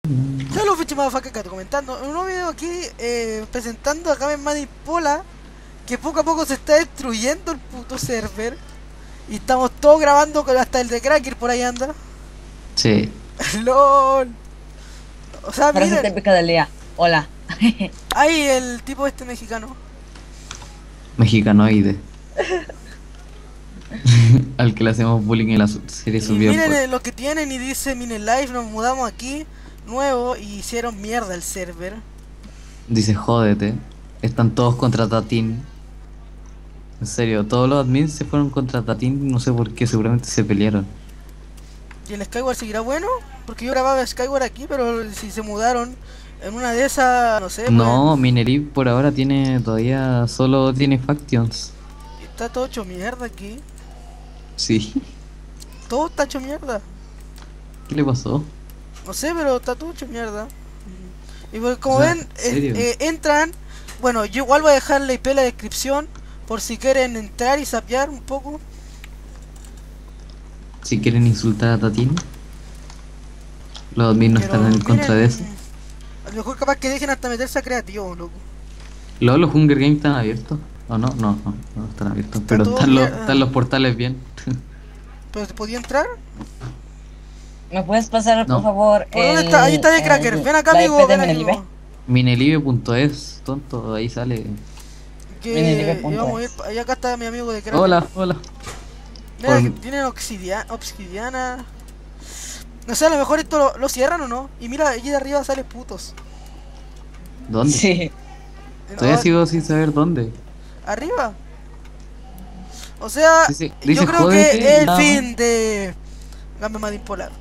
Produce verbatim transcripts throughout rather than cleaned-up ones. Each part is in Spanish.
Saludos, fichi motherfucker, comentando un nuevo video aquí, eh, presentando a Kamen Manipola, que poco a poco se está destruyendo el puto server. Y estamos todos grabando, con hasta el de Cracker por ahí anda. Sí. LOL. O sea, Frase miren, típica del día. Hola. ahí el tipo este mexicano. Mexicanoide. Al que le hacemos bullying en la serie Y subió. miren eh, lo que tienen y dice, miren live, nos mudamos aquí, nuevo, y hicieron mierda el server. Dice, jódete. Están todos contra Tatín. En serio, todos los admins se fueron contra Tatín, no sé por qué, seguramente se pelearon. ¿Y el Skyward seguirá bueno? Porque yo grababa Skyward aquí, pero si se mudaron en una de esas, no sé. Pues, No, Minery por ahora tiene, todavía solo tiene Factions. está todo hecho mierda aquí. Sí. Todo está hecho mierda. ¿Qué le pasó? No sé, pero está todo hecho mierda. Y pues, como O sea, ven, ¿en serio? eh, eh, entran. Bueno, yo igual voy a dejar la I P en la descripción, por si quieren entrar y sapear un poco. Si quieren insultar a Tatín, los admins no Pero estarán en contra de miren, eso. a lo mejor capaz que dejen hasta meterse a creativo, loco. ¿Luego los Hunger Games están abiertos? ¿O no? No, no, no están abiertos. Pero todo están los, bien. están los portales bien. Pero se podía entrar. ¿Me puedes pasar, No. por favor? ¿Por dónde el- está? Ahí está de el- Cracker. Ven acá, la amigo. I P de Ven, Menelive? amigo. Minelive punto es, tonto, ahí sale. Que Menelive punto íbamos a ir. es. Ahí acá está mi amigo de Cracker. Hola, hola. Mira, Por- que tienen obsidia obsidiana. No sé, a lo mejor esto lo, lo cierran o no. Y mira, allí de arriba sale putos. ¿Dónde? Sí. Todavía Oh, sigo sin saber dónde. arriba. O sea, Dice- yo dice, creo "Jódete", que es el nada más. fin de Kamen Manipola.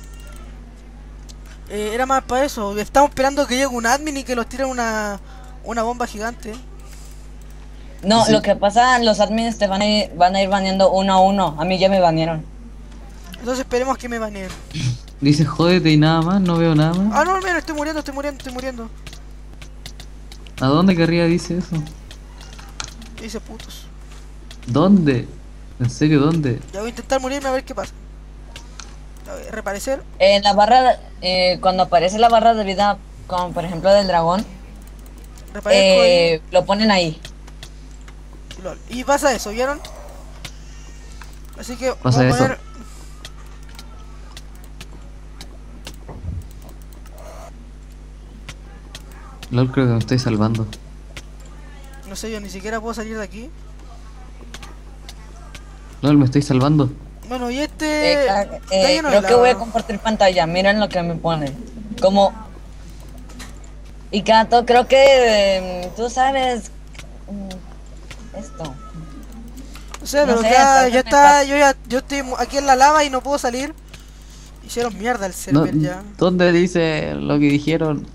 Eh, era más para eso. Estamos esperando que llegue un admin y que los tire una, una bomba gigante. No, Sí. lo que pasa, los admins te van a ir, van a ir baneando uno a uno. A mí ya me banearon. Entonces esperemos que me baneen. Dice jódete y nada más, no veo nada más. Ah, no, mira, estoy muriendo, estoy muriendo, estoy muriendo. ¿A dónde querría dice eso? Dice putos. ¿Dónde? ¿En serio dónde? Ya voy a intentar morirme a ver qué pasa. A ver, reparecer. En la barra, eh, cuando aparece la barra de vida, como por ejemplo del dragón, Reparezco eh, lo ponen ahí. ahí. Lol. Y pasa eso, ¿vieron? Así que Pasa vamos a eso. poner. LOL, creo que me estoy salvando. No sé, yo ni siquiera puedo salir de aquí. LOL, me estoy salvando. Bueno, y este. Eh, ca- está eh, lleno de creo que voy a lava. compartir pantalla. Miren lo que me pone. Como. Y Cato, creo que mm, tú sabes. mm, Esto. No sé, no pero sé, ya, tal vez ya me está. pasa. Yo ya yo estoy mu- aquí en la lava y no puedo salir. Hicieron mierda el No, server ya. ¿dónde dice lo que dijeron?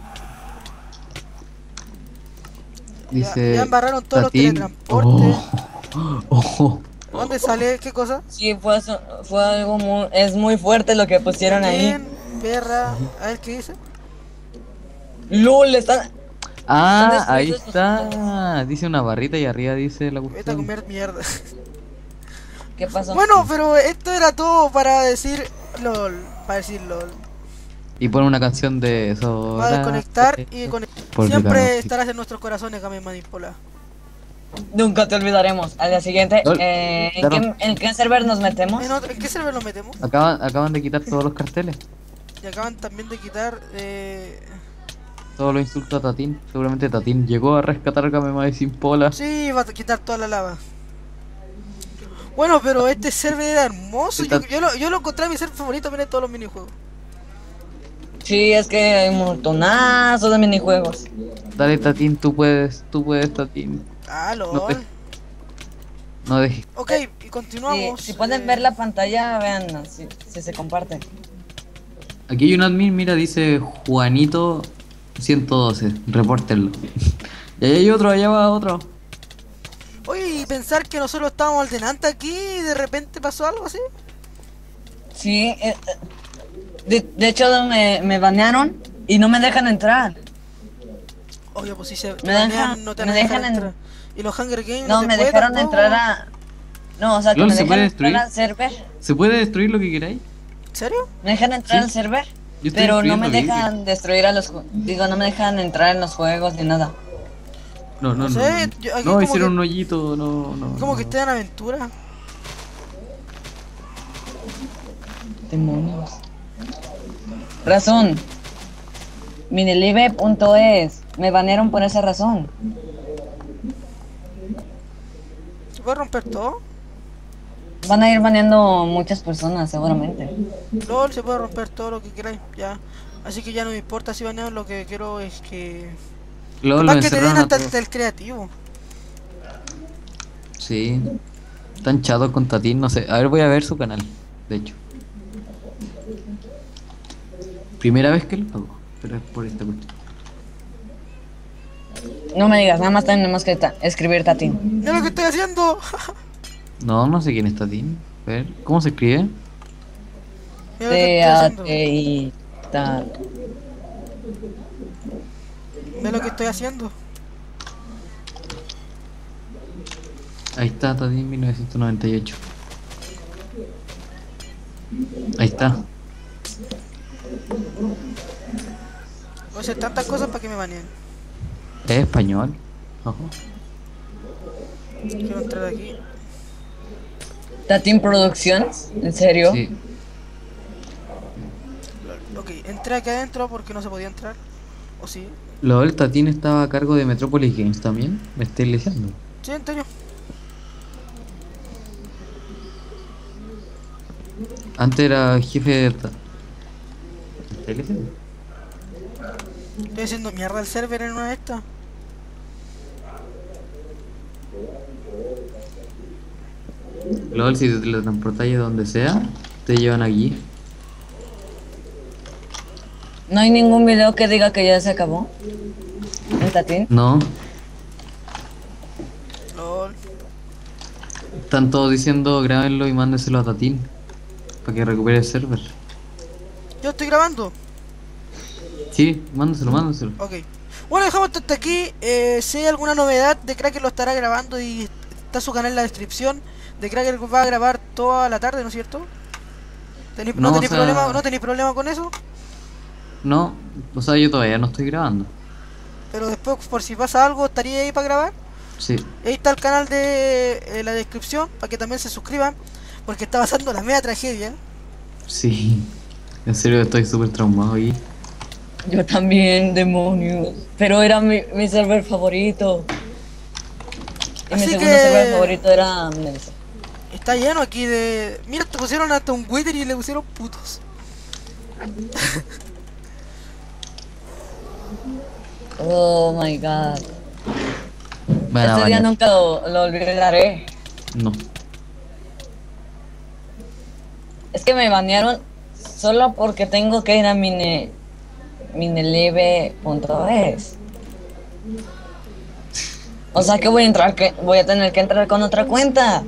Dice. Ya, ya embarraron todos los Tatín. teletransportes. Oh, oh, ¿Dónde sale? ¿Qué cosa? Sí, fue, eso- fue algo muy. Es muy fuerte lo que pusieron ahí. Bien, perra. A ver qué dice. LOL, están. Ah, Están ahí destruyendo está. Dice una barrita y arriba dice la Vete a cuestión. comer mierda. ¿Qué pasó? Bueno, pero esto era todo para decir LOL. Para decir LOL. Y pone una canción de eso. Va a desconectar y conectar. Porque Siempre claro, sí. estarás en nuestros corazones, Kamen Manipola. Nunca te olvidaremos. Al día siguiente, LOL, eh, ¿en, claro. qué, ¿en qué server nos metemos? ¿En, otro- en qué server lo metemos? Acaban, acaban de quitar todos los carteles. Y acaban también de quitar. Eh... Todos los insultos a Tatín. Seguramente Tatín llegó a rescatar a Kamemai sin pola. Sí, va a quitar toda la lava. Bueno, pero este server era hermoso. Yo, yo, lo, yo lo encontré mi server favorito. Miren todos los minijuegos. Sí, es que hay un montonazo de minijuegos. Dale Tatín, tú puedes, tú puedes Tatín. Ah, No LOL. te- No dejes. Ok, y Sí, continuamos. si pueden eh, ver la pantalla, vean si, si se comparte. Aquí hay un admin, mira, dice Juanito ciento doce. Repórtenlo. Y ahí hay otro, allá va otro. Oye, y pensar que nosotros estábamos al delante aquí y de repente pasó algo así. Sí, eh, eh, de, de hecho me, me banearon y no me dejan entrar. Oye, pues si se te Me banean, dejan- no te me van a dejar dejan en- entrar. Y los Hunger Games No, te me pueden dejaron tampoco. entrar a... No, o sea, que LOL, me ¿se dejan puede entrar destruir? al server. ¿Se puede destruir lo que queráis? ¿En serio? ¿Me dejan entrar Sí. al server? Yo estoy Pero no me escribiendo vídeo. dejan destruir a los... ju- Digo, no me dejan entrar en los juegos ni nada. No, no, No no. sé, No, yo- aquí no como hicieron que- un hoyito, no, no. Como no. que esté en aventura. Demonios. Razón. Minilive punto es. Me banearon por esa razón. ¿Se puede romper todo? Van a ir baneando muchas personas, seguramente. LOL, se puede romper todo lo que queráis, ya. Así que ya no me importa si banean, lo que quiero es que... Luego lo Capaz que te den encerraron a hasta todos. el, el creativo. Sí. Tan chato con Tatín, no sé. A ver, voy a ver su canal, de hecho. Primera vez que lo hago, pero es por esta cuestión. No me digas, nada más tenemos que ta- escribir Tatín. Mira lo que estoy haciendo. No, no sé quién es Tatín. A ver, ¿cómo se escribe? Mira lo que estoy haciendo. T A T I tal. Mira lo que estoy haciendo. Ahí está, Tatín mil novecientos noventa y ocho. Ahí está. Voy a hacer tantas cosas para que me baneen. Es español. Ojo. Quiero entrar aquí. Tatín Productions, ¿en serio? Sí. Ok, entré aquí adentro porque no se podía entrar. ¿O sí? Lo del Tatín estaba a cargo de Metropolis Games también. Me estoy leyendo. Sí, en serio. Antes era jefe de. ta- ¿Me estoy leyendo? Estoy haciendo mierda el server en una de estas. LOL, si te teletransportáis a donde sea, te llevan aquí. ¿No hay ningún video que diga que ya se acabó? ¿En Tatín? No, LOL. están todos diciendo grábenlo y mándenselo a Tatín para que recupere el server. Yo estoy grabando. Sí, mándenselo, mándenselo. Ok. Bueno, dejamos esto hasta aquí. Eh, si hay alguna novedad, de Cracker lo estará grabando y está su canal en la descripción. De Cracker va a grabar toda la tarde, ¿no es cierto? ¿Tenéis- ¿No, No, tenéis o sea- problema, ¿No tenéis problema con eso? No, o sea, yo todavía no estoy grabando. Pero después, por si pasa algo, estaría ahí para grabar. Sí, Ahí está el canal de eh, la descripción para que también se suscriban. Porque está pasando la media tragedia. sí. En serio, estoy súper traumado aquí. Yo también, demonios. Pero era mi, mi server favorito. Y mi Así segundo que- server favorito era Nelson. Está lleno aquí de... Mira, te pusieron hasta un Wither y le pusieron putos. Oh my god. Van a Este día banear. nunca lo, lo olvidaré. No. Es que me banearon solo porque tengo que ir a mine, minelive punto es. O sea que voy a entrar, que voy a tener que entrar con otra cuenta.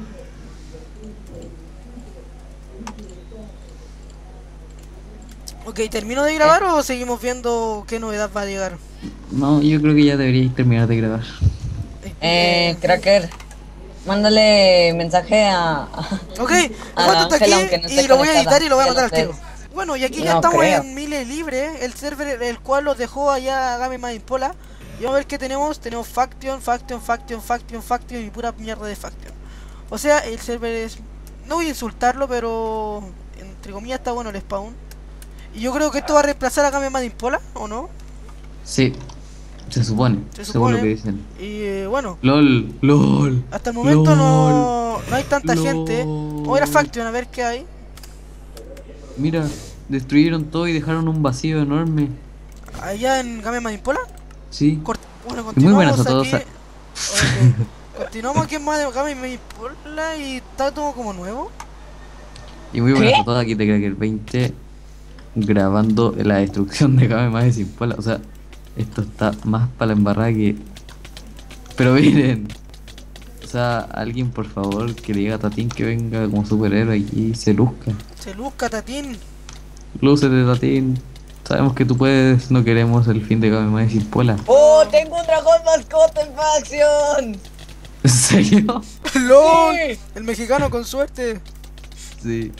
Ok, ¿termino de grabar o seguimos viendo qué novedad va a llegar? No, yo creo que ya deberíais terminar de grabar. Eh, Cracker, mándale mensaje a... a- Ok, a dejo la hasta Ángela, aquí aunque no esté y lo voy a conectada, editar y lo voy a que lo mandar al tiro. sé. Bueno, y aquí ya No estamos creo. en Mile Libre, el server el cual los dejó allá Game Madimpola. Y vamos a ver qué tenemos. Tenemos Faction, Faction, Faction, Faction, Faction y pura mierda de Faction. O sea, el server es... No voy a insultarlo, pero... Entre comillas está bueno el spawn. Y yo creo que esto va a reemplazar a Game Madimpola, ¿o no? Sí, se supone, Se según lo supone. que dicen. Y eh, bueno, LOL, LOL. hasta el momento LOL, no, no hay tanta LOL. gente. Vamos a ir a Faction a ver qué hay. Mira, destruyeron todo y dejaron un vacío enorme. Allá en Game Madimpola. Sí. Cort- bueno, Y muy buenas continuamos a todos. aquí. Ok. Continuamos aquí en Game Madimpola y está todo como nuevo. Y muy buenas ¿Qué? a todos, aquí te Cracker veinte grabando la destrucción de Game más de Simpola. O sea, esto está más para la embarrada que. Pero miren. O sea, alguien por favor que le diga a Tatín que venga como superhéroe aquí y se luzca. Se luzca Tatín. Lúcete, Tatín. Sabemos que tú puedes, no queremos el fin de Game más de Simpola. ¡Oh, tengo un dragón mascota en Faction! ¿En serio? ¡LOL! Sí. El mexicano con suerte. Sí.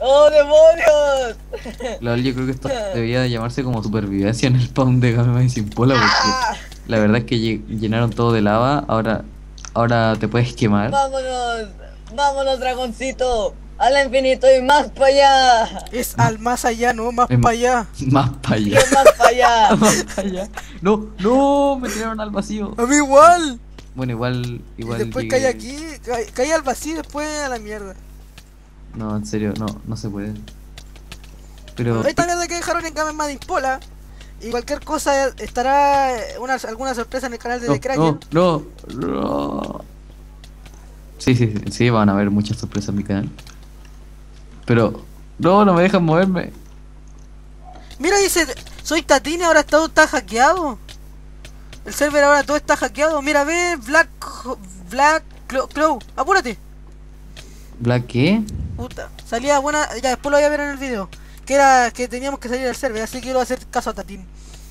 ¡Oh, demonios! LOL, yo creo que esto debería llamarse como supervivencia en el spawn de Game Man sin Pola, ¡Ah! porque la verdad es que lle- llenaron todo de lava, ahora, ahora te puedes quemar. ¡Vámonos! ¡Vámonos, dragoncito! ¡Al infinito y más para allá! Es al más allá, no más Em- para allá. Más para ¿Qué allá. más para allá? Más para allá. No, no, me tiraron al vacío. A mí igual. Bueno, igual, Y igual. después llegué- caí aquí, caí, caí al vacío y después a la mierda. No, en serio, no, no se puede. Pero Ahí está la que dejaron en Kamen Madin Pola. Y cualquier cosa estará una, alguna sorpresa en el canal de no, The Kraken. no, no, no. Sí, sí, sí, sí, van a haber muchas sorpresas en mi canal. Pero no, no me dejan moverme. Mira, dice, soy Tatine, ahora todo está hackeado. El server ahora todo está hackeado. Mira, ve, Black, Black Clo- Claw, apúrate. ¿Black qué? Puta, salía buena, ya después lo voy a ver en el video. Que era que teníamos que salir del server, así que quiero hacer caso a Tatín.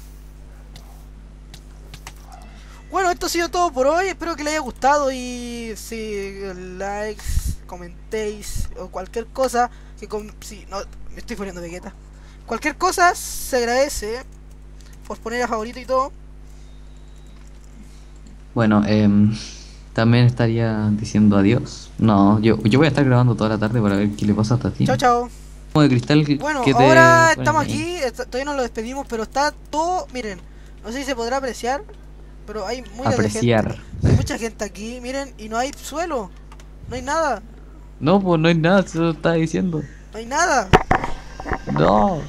Bueno, esto ha sido todo por hoy, espero que les haya gustado y si likes, comentéis o cualquier cosa que con... si no, me estoy poniendo Vegeta. Cualquier cosa se agradece por poner a favorito y todo. Bueno, em, también estaría diciendo adiós. No, yo, yo voy a estar grabando toda la tarde para ver qué le pasa a Tati. Chao, chao. Como de cristal que Bueno, que te ahora ponen estamos ahí. aquí, est- todavía no lo despedimos, pero está todo, miren, no sé si se podrá apreciar, pero hay mucha Apreciar. gente, hay mucha gente aquí, miren, y no hay suelo, no hay nada, No, pues no hay nada, se lo estaba diciendo. no hay nada. No.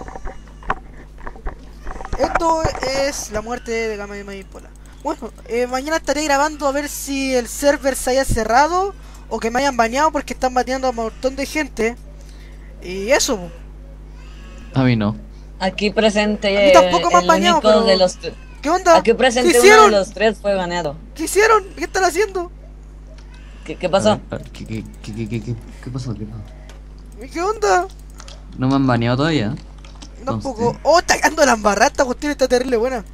Esto es la muerte de Gama de Manipola. Bueno, eh, mañana estaré grabando a ver si el server se haya cerrado o que me hayan baneado porque están baneando a un montón de gente. Y eso. A mí no. Aquí presente A mí tampoco me han el baneado, único pero- de los tre- ¿Qué onda? Aquí presente ¿Qué uno de hicieron? los tres fue baneado. ¿Qué hicieron? ¿Qué están haciendo? ¿Qué, qué A pasó? ver, a ver, ¿Qué, qué, qué, qué, qué, qué, qué pasó? ¿Qué pasó? ¿Qué onda? No me han baneado todavía. Tampoco. Conste. Oh, está quedando la embarrada, esta cuestión está terrible buena.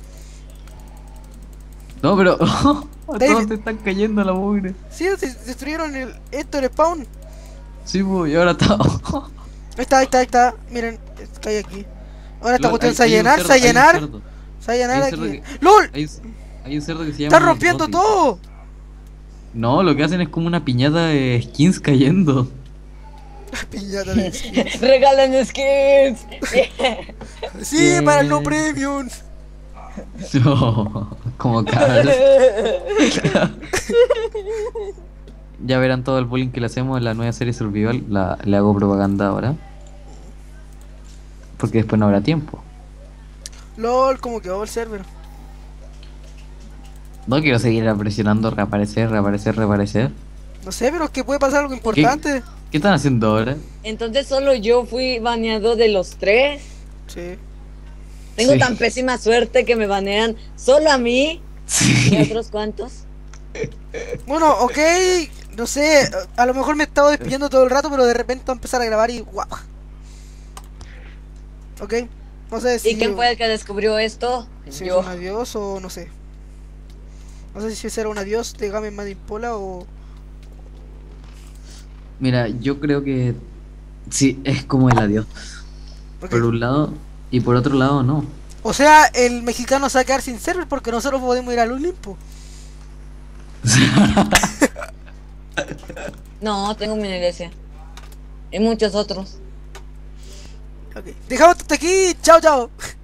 No, pero a David. todos te están cayendo la mugre. Sí, se destruyeron el, esto, el spawn. Sí, pues, y ahora está. Ahí está, ahí está, ahí está. Miren, cae aquí. Ahora esta Lol, cuestión hay- se va a hay un llenar, cerdo, se va a hay un llenar. cerdo. Se va a llenar Hay un aquí. cerdo ¡LOL! Hay, un- hay un cerdo que se llama. ¡Está rompiendo Gotti. todo! No, lo que hacen es como una piñata de skins cayendo. Piñata de skins. ¡Regalan skins! Sí, para el no premium. No, como Carl. Ya verán todo el bullying que le hacemos en la nueva serie Survival. La, le hago propaganda ahora. Porque después no habrá tiempo. LOL, como quedó el server. No quiero seguir presionando, reaparecer, reaparecer, reaparecer. No sé, pero es que puede pasar algo importante. ¿Qué están haciendo ahora? Entonces solo yo fui baneado de los tres. Sí. Tengo Sí. tan pésima suerte que me banean solo a mí y a Sí. otros cuantos. Bueno, ok. No sé, a lo mejor me he estado despidiendo todo el rato, pero de repente va a empezar a grabar y guau. Ok. No sé si. ¿Y quién fue el que descubrió esto? Si Yo. es un adiós o no sé. No sé si será un adiós de Game Manipola o. Mira, yo creo que sí, es como el adiós. Ok. Por un lado, y por otro lado no. O sea, el mexicano se va a quedar sin server porque nosotros podemos ir al Olimpo. No, tengo mi iglesia. Y muchos otros. Ok. Dejamos hasta aquí. Chao, chao.